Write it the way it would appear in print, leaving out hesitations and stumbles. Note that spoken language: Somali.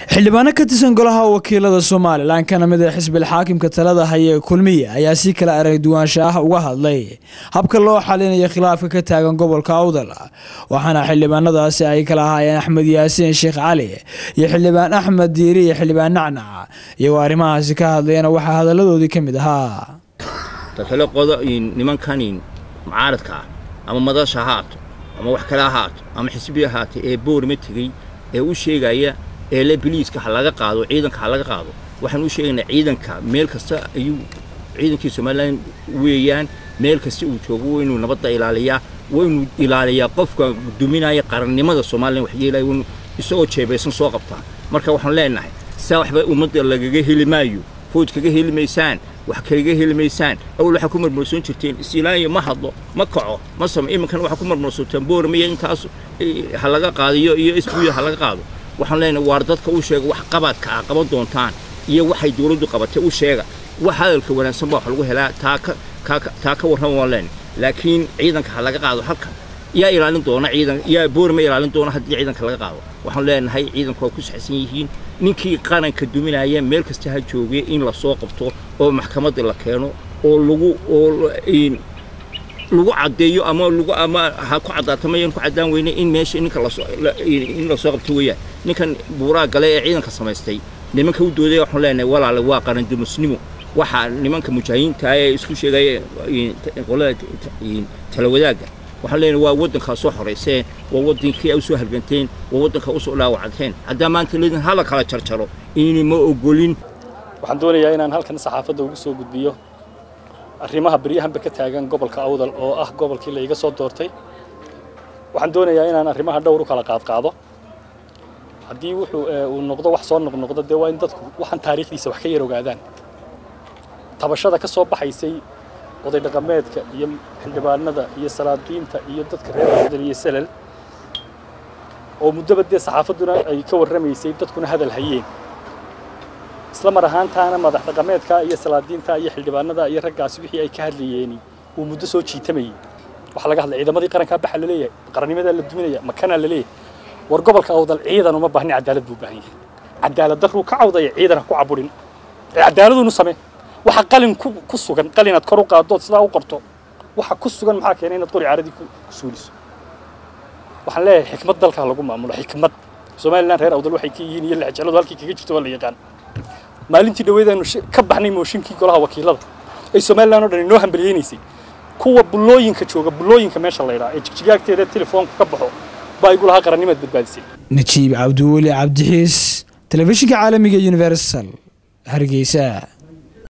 xildhibaano ka tirsan golaha wakiilada Soomaaliland kana mid ah xisbiga xaakimka talada haya kulmiye ayaa si kala arag duwanaanshaha uga hadlay habka loo xalinayo khilaafka ka taagan gobolka Awdal waxaana xildhibaanadaasi ay kala ahaayeen Axmed Yaasiin Sheekh Cali iyo xildhibaan Axmed Diiri iyo xildhibaan Nacnac iyo arrimahaasi ka hadlayna waxa hadaladoodii kamid ahaa tafalo qodo nimankan mucaaradka ama madasha haato ama wax kala haato ama xisbiga haato ee boorma tagay ee u sheegaya ee la biliiska laga qaado ciidanka laga qaado waxaan u sheegnaa ciidanka meel kasta ayuu ciidankii Soomaaliland weeyaan meel kasta uu joogo inuu nabadda ilaaliyaa qofka duminaya qarannimada Soomaaliland wax yeelayo isagoo jeebeysan soo qabta marka waxaan leenahay saa waxba ummadda lagaga helimayo food kaga helimaysaan wax kaga helimaysaan awal waxa ku marmarsoon jirteen islaayo ma hadlo ma kaco ma sameeyo iminkan waxa ku marmarsoon boorma intaas laga qaadiyo iyo isbuuya laga qaado waxaan leenahay waar dadka u sheego wax qabadka qaban doontaan iyo waxay dawladdu qabatay u sheega wax hadalka wanaagsan baa wax lagu helaa taa ka waran waleen laakiin ciidanka laga qaado halka yaa ilaalin doona ciidan yaa boorma ilaalin doona hadii ciidanka laga qaado waxaan leenahay ciidanku waa ku saxsan yihiin ninkii qaranka duminaya meel kasta ha joogay in la soo qabto oo maxkamadda la keeno oo lagu cadeeyo ama ha ku cadaato ma ku cadaan weyne in meesha ninka la soo qabto weeyaan ninkan buuraa gale ee ciidanka samaystay nimanka u dooday waxaan leenahay walaal waa qaran dumusnimo waxa nimanka mujaahidiinta ay isku sheegay qolada talawadaga waxaan leenahay waa wadanka soo xoreysay waa wadankii ay soo halganteen waa wadanka u soo dhaawaceen hadda maanta leedahay hala kala jarjaro in ma ogolin waxaan doonayaa inaan halkan saxaafadda ugu soo gudbiyo arrimaha bariyahanba ka taagan gobolka Awdal oo ah gobolkii la iga soo doortay waxaan doonayaa inaan arrimaha dhowr u kala qaado haddii uu noqdo wax soo noqdo de waa in dadku waxaan taariikhdiisa wax ka yar ogaadaan tabashada ka soo baxaysay oday dhaqameedka iyo xildhibaanada iyo salaadiinta iyo dadka reer Awdal iyo Salal oo muddo saxaafaduna ay ka warramaysay dadkuna hadal hayeen isla mar ahaantaana madax dhaqameedka iyo salaadiinta iyo xildhibaanada iyo raggaasi wixii ay ka hadlayeen uu muddo soo jiitamayay waxa laga hadlay ciidamadii qaranka baxa la leeyahay qarannimada la duminaya makana la leeyahay war gobolka Awdal ciidan uma baahni cadaalad buu baahan yahay cadaalad darru ka cawday ciidan ku caburin cadaaladuna samee waxa qalin ku sugan qalinaad kor u qaado sida u qorto waxa ku sugan maxaa keenay inaad qori caaradi ku suuliso waxaan leeyahay xikmad dalka lagu maamulo xikmad Soomaaliland reer Awdal waxay ka yihiin iyo la jeclado halkii kaga jirto wala yaqaan maalintii dhaweydaynu ka baxnay mooshinkii golaha wakiilada ay Soomaaliland oo dhan inoo hambalyeynaysi kuwa bulooyinka jooga bulooyinka meesha la yiraahdo ee jigjigaagteeda telefoonka ka baxo baa igu lahaa qarannimada badbaadisay Najiib Cabduwali Cabdixiis telefishinka caalamiga Universal Hargeysa.